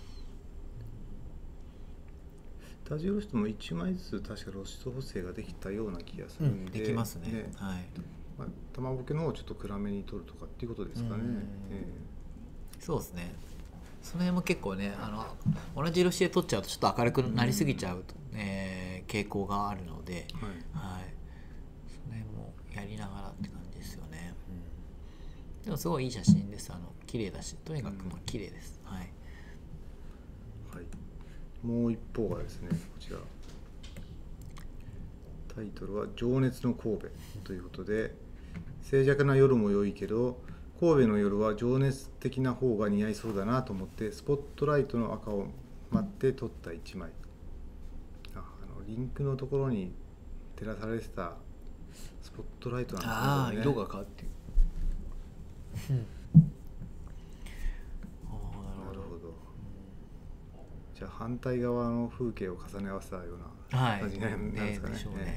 多重露出もいちまいずつ確か露出補正ができたような気がするんで、 うん、できますね。ね、はい、 まあ、玉ボケの方をちょっと暗めに取るとかっていうことですかね。えー、そうですね。その辺も結構ね、あの同じ色紙で撮っちゃうとちょっと明るくなりすぎちゃうと、うん、えー、傾向があるので、はいはい、その辺もやりながらって感じですよね。うん、でもすごいいい写真です。あの綺麗だし、とにかくまあ綺麗です。うん、はい、 はい、もう一方がですね、こちらタイトルは「情熱の神戸」ということで、静寂な夜も良いけど神戸の夜は情熱的な方が似合いそうだなと思ってスポットライトの赤を待って撮ったいちまい。ああのリンクのところに照らされてたスポットライトなんですね。 ああ、色が変わってる。なるほど。じゃあ反対側の風景を重ね合わせたような感じになるんですかね。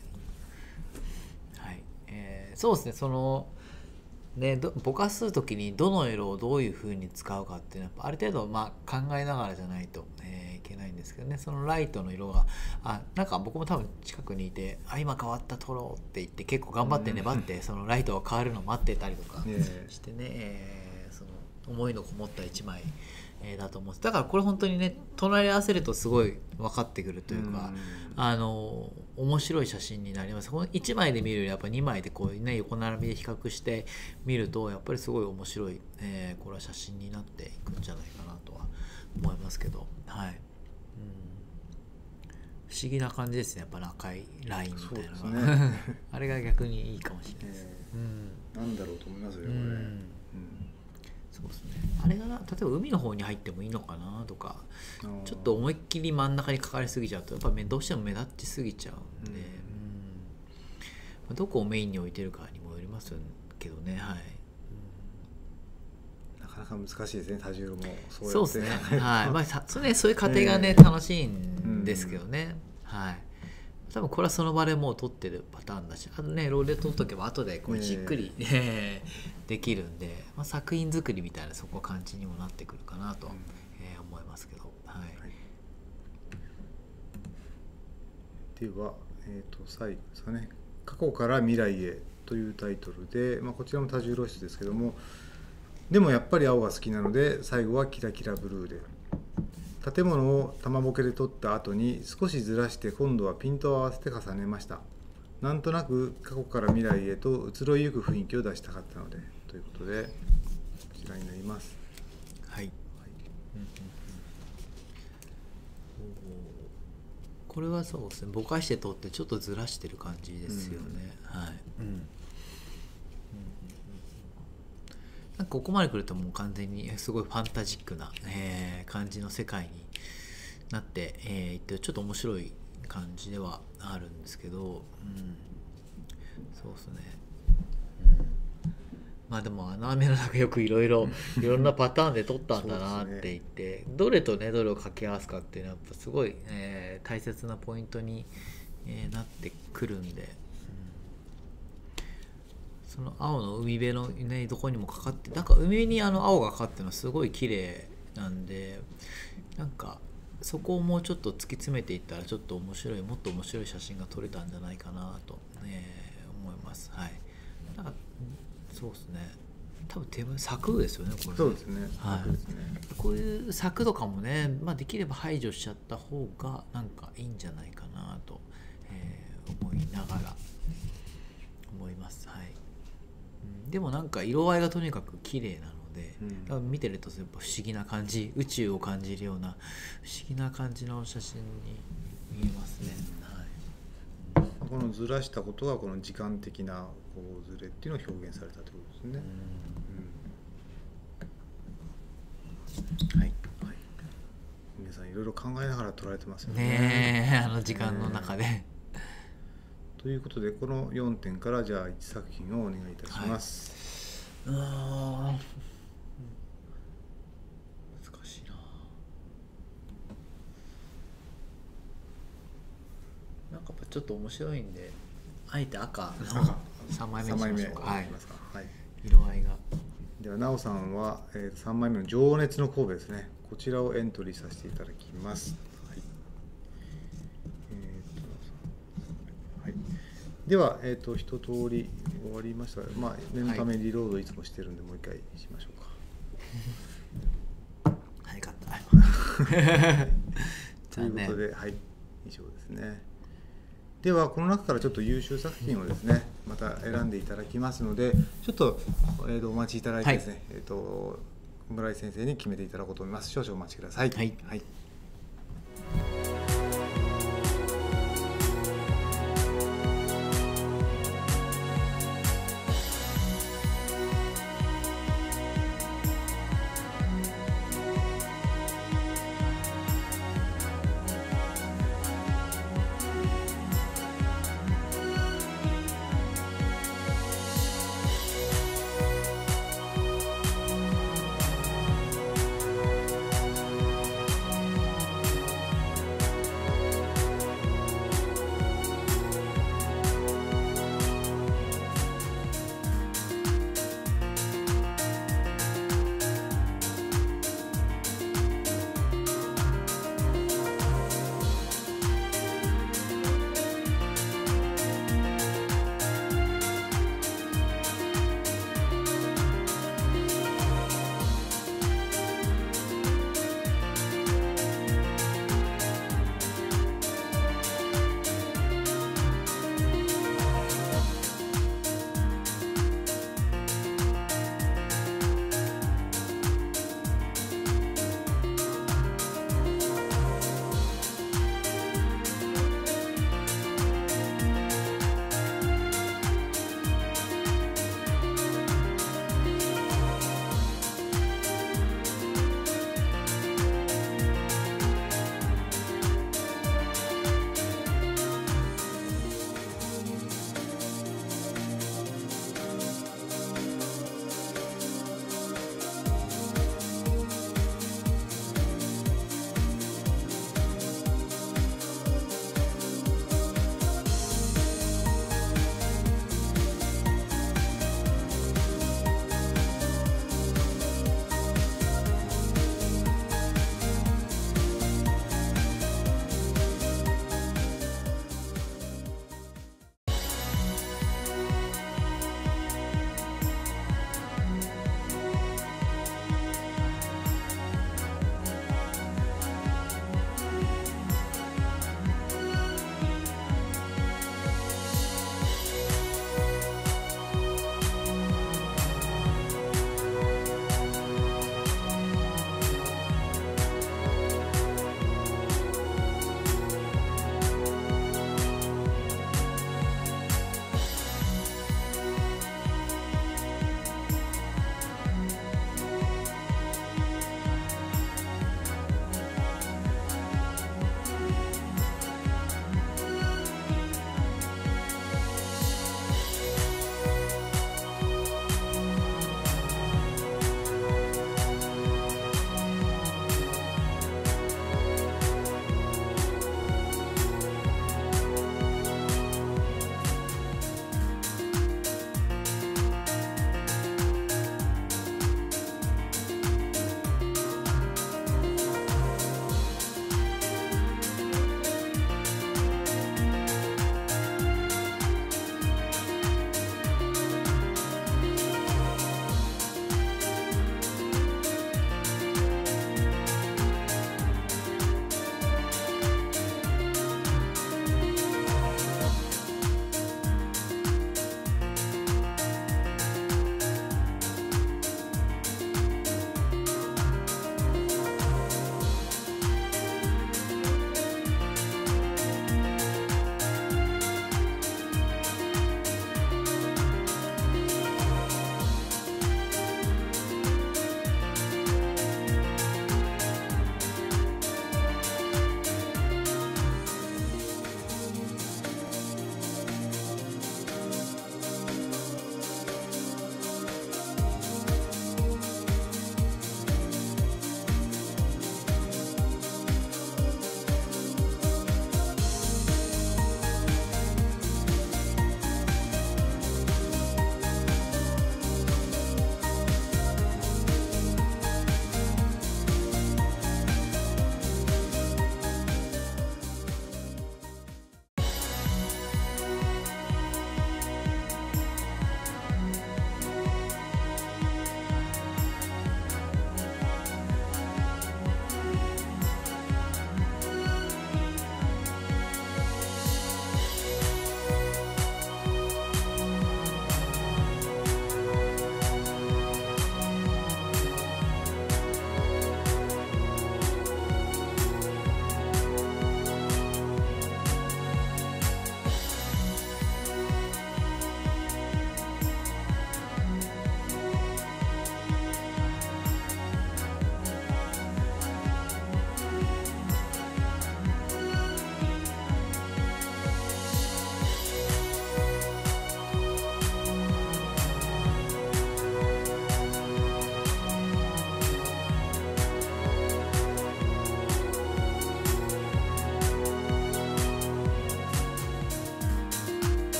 はい、えー、そうですね。そのね、ぼかす時にどの色をどういう風に使うかっていうのはある程度まあ考えながらじゃないと、えー、いけないんですけどね。そのライトの色があなんか僕も多分近くにいてあ今変わった撮ろうって言って結構頑張って粘って、うん、そのライトが変わるのを待ってたりとかしてね、えー、その思いのこもった一枚、えーだと思うんです。だからこれ本当にね隣り合わせるとすごい分かってくるというか、うん、あの面白い写真になります。このいちまいで見るよりやっぱにまいでこう、ね、横並びで比較して見るとやっぱりすごい面白い、えー、これは写真になっていくんじゃないかなとは思いますけど、はい、うん、不思議な感じですね。やっぱ赤いラインみたいなのが、ね、あれが逆にいいかもしれないです、 えーうん、なんだろうと思いますよね、これ、うん、 そうですね。あれが例えば海の方に入ってもいいのかなとか、ちょっと思いっきり真ん中にかかりすぎちゃうとやっぱどうしても目立ちすぎちゃうんで、うん、どこをメインに置いてるかにもよりますけどね、はい、 うん、なかなか難しいですね、多重もそうそうですね、はい、まあ、それそういう過程がね、えー、楽しいんですけどね、うん、はい、多分これはその場でもう撮ってるパターンだし、あとねロールで撮っとけば後でこうじっくり、ね、できるんで、まあ、作品作りみたいなそこ感じにもなってくるかなと、うん、えー、思いますけど、はいはい、 では、えー、と最後ですかね、過去から未来へというタイトルで、まあ、こちらも多重露出ですけども、でもやっぱり青が好きなので最後はキラキラブルーで、建物を玉ボケで撮った後に少しずらして今度はピントを合わせて重ねました。なんとなく過去から未来へと移ろいゆく雰囲気を出したかったのでということでこちらになります。 はい、はい、うんうんうん、これはそうですね、ぼかして撮ってちょっとずらしてる感じですよね、うん、はい、うんうんうん、なんかここまで来るともう完全にすごいファンタジックな、えー、感じの世界になってい、えー、ちょっと面白い感じではあるんですけど、うん、そうですね、うん、まあでもあの雨の中よくいろいろいろんなパターンで撮ったんだなって言って、ね、どれとねどれを掛け合わすかっていうのはやっぱすごい、えー、大切なポイントに、えー、なってくるんで、その青の海辺の、ね、どこにもかかってなんか海にあの青がかかってるのはすごい綺麗なんで、なんかそこをもうちょっと突き詰めていったらちょっと面白いもっと面白い写真が撮れたんじゃないかなと、ね、思います。はい、なんかそうですね、多分手前柵ですよね、これね。 そうですね、 はい、ですね。こういう柵とかもね、まあ、できれば排除しちゃった方がなんかいいんじゃないかなと、えー、思いながら思います。はい、でもなんか色合いがとにかく綺麗なので、うん、多分見てるとやっぱ不思議な感じ、宇宙を感じるような不思議な感じの写真に見えますね、はい、 このずらしたことがこの時間的なこうずれっていうのを表現されたということですね、うんうん、はい、はい、皆さんいろいろ考えながら撮られてますよね。 ねえ、あの時間の中で、ね、 ということでこのよんてんからじゃあいち作品をお願いいたします。 はい、あ難しいな。なんかちょっと面白いんであえて赤のさんまいめにしましょうか。はい、はい、色合いが。 ではなおさんは、えー、さんまいめの情熱の神戸ですね、こちらをエントリーさせていただきます。では、えー、と一通り終わりましたが、まあ、念のためリロードいつもしてるんで、もう一回しましょうか。 早かった。 ということで、はい、以上ですね。では、この中からちょっと優秀作品をですね、また選んでいただきますので、ちょっと、えー、とお待ちいただいてですね、はい、えー、と村井先生に決めていただこうと思います。少々お待ちください。 はい、 はい。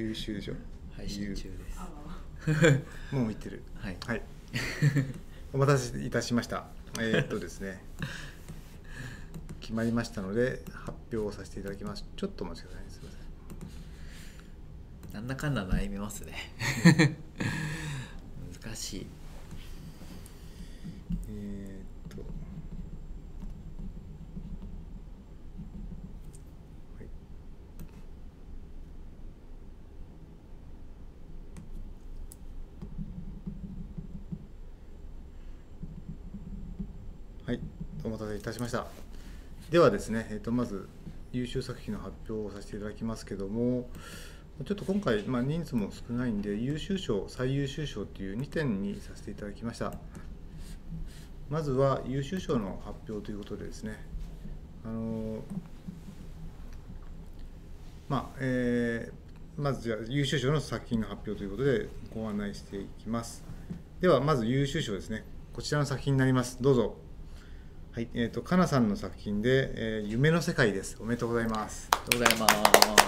優秀でしょ。 配信中です。 もう見てる。 はい、 はい、お待たせいたしました。えー、っとですね決まりましたので発表をさせていただきます。ちょっとお待ちください。すみません。 なんだかんだ悩みますね難しい。 えー、っとはい、お待たせいたしました。ではですね、えー、とまず優秀作品の発表をさせていただきますけども、ちょっと今回、まあ、人数も少ないんで優秀賞、最優秀賞というにてんにさせていただきました。まずは優秀賞の発表ということでですね、あのまあえー、まずじゃあ優秀賞の作品の発表ということでご案内していきます。ではまず優秀賞ですね、こちらの作品になります。どうぞ。はい、えーと、かなさんの作品で、えー、夢の世界です。おめでとうございます。 ありがとうございます。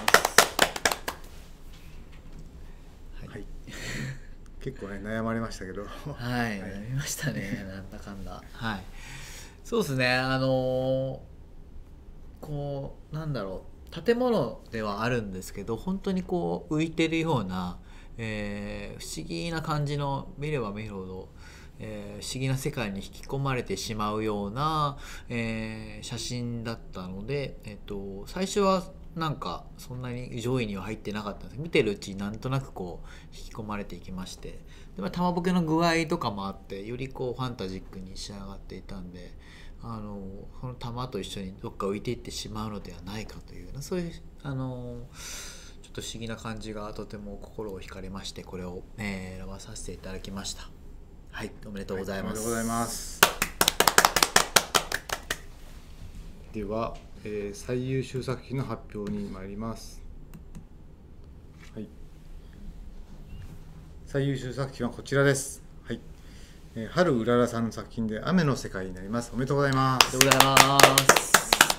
はい、はい、結構ね悩まれましたけどはい、はい、悩みましたねなんだかんだ。はい、そうですね、あのー、こうなんだろう、建物ではあるんですけど本当にこう浮いてるような、えー、不思議な感じの、見れば見るほどえー、不思議な世界に引き込まれてしまうような、えー、写真だったので、えっと、最初はなんかそんなに上位には入ってなかったんですけど、見てるうちになんとなくこう引き込まれていきまして、で、まあ、玉ボケの具合とかもあってよりこうファンタジックに仕上がっていたんで、あのその玉と一緒にどっか浮いていってしまうのではないかという、そういうあのちょっと不思議な感じがとても心を惹かれまして、これを、えー、選ばさせていただきました。はい、おめでとうございます。 はい、おめでとうございます。では、えー、最優秀作品の発表に参ります。はい、最優秀作品はこちらです。はい、えー、春うららさんの作品で雨の世界になります。おめでとうございます。 おめでとうございます。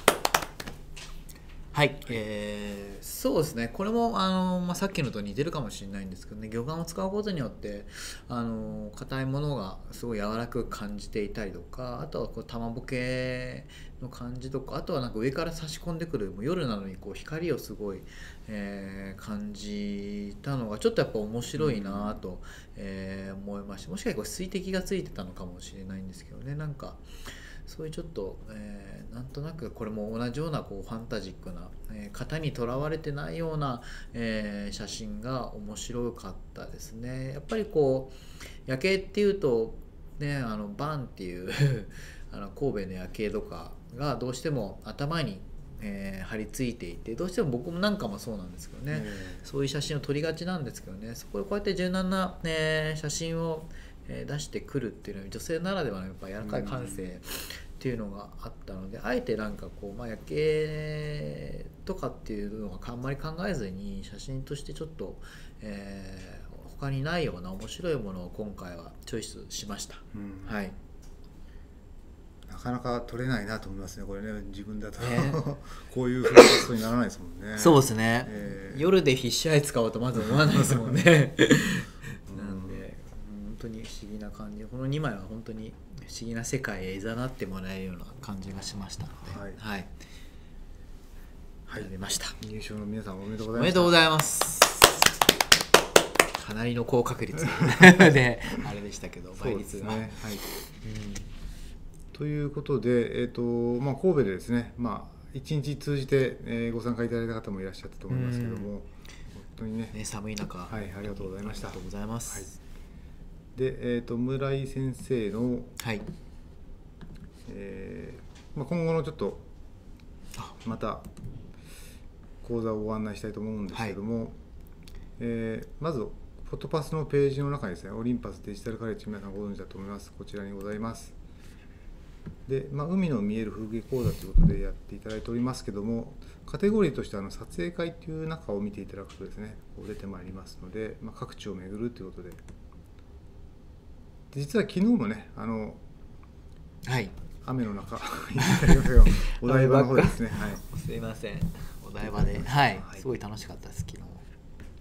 はい、えー、そうですね、これもあの、まあ、さっきのと似てるかもしれないんですけどね、魚眼を使うことによってあの硬いものがすごい柔らかく感じていたりとか、あとはこう玉ボケの感じとか、あとはなんか上から差し込んでくる、もう夜なのにこう光をすごい、えー、感じたのがちょっとやっぱ面白いなと、うん、えー、思いました。もしかしたら水滴がついてたのかもしれないんですけどね、なんかそういうちょっと、えー、なんとなくこれも同じようなこうファンタジックな、えー、型にとらわれてないような、えー、写真が面白かったですね。やっぱりこう夜景っていうとね、あのバンっていうあの神戸の夜景とかがどうしても頭に、えー、張り付いていて、どうしても僕もなんかもそうなんですけどね、そういう写真を撮りがちなんですけどね、そこでこうやって柔軟な、えー、写真を出してくるっていうのは女性ならではのやっぱ柔らかい感性っていうのがあったので、あえてなんかこう、まあ、夜景とかっていうのはあんまり考えずに写真としてちょっと、えー、他にないような面白いものを今回はチョイスしました。うん、はい、 なかなか撮れないなと思いますね、これね、自分だと、えー、こういうフラットにならないですもんね。 そうですね、えー、夜でフィッシュアイ使おうとまず思わないですもんねなんで本当に不思議な感じ、このにまいは本当に不思議な世界へいざなってもらえるような感じがしましたので、はいはい、選びました。 入賞の皆さんおめでとうございます。 おめでとうございます。かなりの高確率であれでしたけど、倍率が、ね、はい、うん、 ということで、えーとまあ、神戸でですね、まあ、一日通じて、えー、ご参加いただいた方もいらっしゃったと思いますけども、本当に ね, ね寒い中、 はい、ありがとうございました。 ありがとうございます。 はい、で、えーと、村井先生の、はい、えーまあ、今後のちょっとまた講座をご案内したいと思うんですけども、はい、えー、まずフォトパスのページの中にですね、オリンパスデジタルカレッジ、皆さんご存知だと思います。こちらにございます。で、まあ、海の見える風景講座ということでやっていただいておりますけども、カテゴリーとしてあの撮影会という中を見ていただくとですね、こう出てまいりますので、まあ、各地を巡るということで、実は昨日もね、あの、 はい、 雨の中お台場の方ですね、はい、 すいません、お台場で、はい、すごい楽しかったです昨日。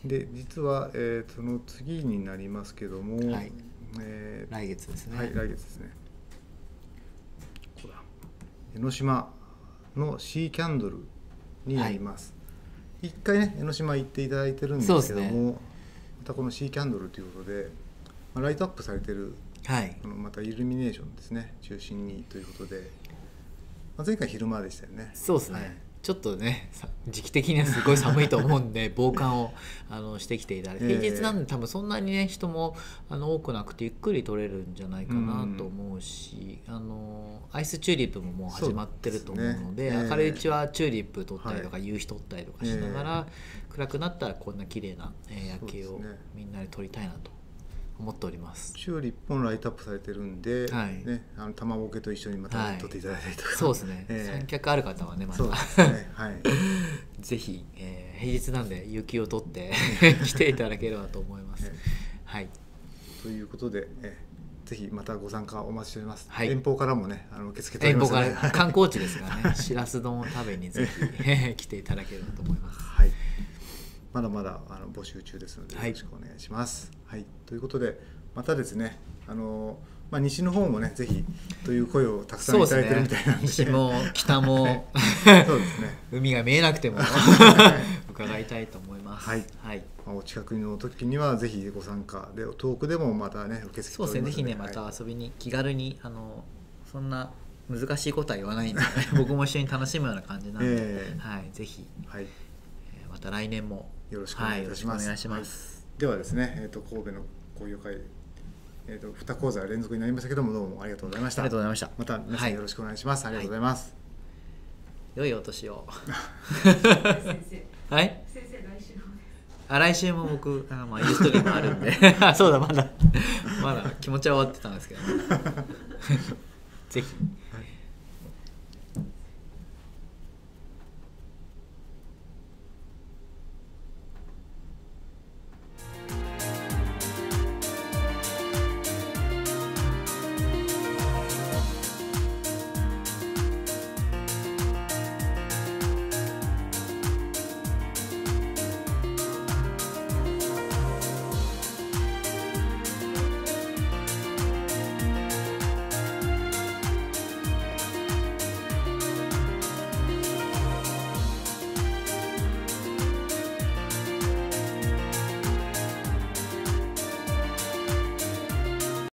で実は、えー、その次になりますけども、 はいえー、 来月ですね。 はい、来月ですね。ここだ、江ノ島のシーキャンドルになります。はい、一回ね江ノ島行っていただいてるんですけども、ね、またこのシーキャンドルということで、まあ、ライトアップされてる、はい、このまたイルミネーションですね中心にということで、まあ、前回昼間でしたよね。 そうですね、はい、ちょっとね時期的にはすごい寒いと思うんで防寒をあのしてきていただいて、平日なんで多分そんなにね人もあの多くなくてゆっくり撮れるんじゃないかなと思うし、うん、あのアイスチューリップももう始まってると思うので、ね、明るいうちはチューリップ撮ったりとか、はい、夕日撮ったりとかしながら、えー、暗くなったらこんな綺麗な夜景をみんなで撮りたいなと思っております。 チューリップもライトアップされてるんで、はいね、あの玉ボケと一緒にまた撮っていただいたりとか、はい、 そうですね、えー、三脚ある方はねまたそうですね、はい、ぜひ、えー、平日なんで有給を取って来ていただければと思います、えーはい、 ということで、えー、ぜひまたご参加お待ちしております、はい、遠方からもねあの受け付けております、ね、 遠方から観光地ですがねしらす丼を食べにぜひ来ていただければと思います、 はい、まだまだあの募集中ですのでよろしくお願いします、はいはい、ということでまたですねあの、まあ、西の方もねぜひという声をたくさんいただいてるみたいなので、 西も北もそうですね海が見えなくても伺いたいと思います。はい、はい、 まあ、お近くの時にはぜひご参加で遠くでもまたね受け付けておりますので、 そうですね、ぜひねまた遊びに、はい、気軽にあのそんな難しいことは言わないんで僕も一緒に楽しむような感じなんで、えーはい、ぜひ、はい、また来年もよろしくお願いいたします。 はい、よろしくお願いします。 はい、ではですね、えー、と神戸の交流会、えー、とに講座連続になりましたけどもどうもありがとうございました。 ありがとうございました。 また皆さんよろしくお願いします。はい、ありがとうございます。 はい、良いお年を。 先生はい。 先生来週のあ来週も僕あまあユーストリームあるんでそうだまだまだ気持ちは終わってたんですけど、ね、ぜひ。はい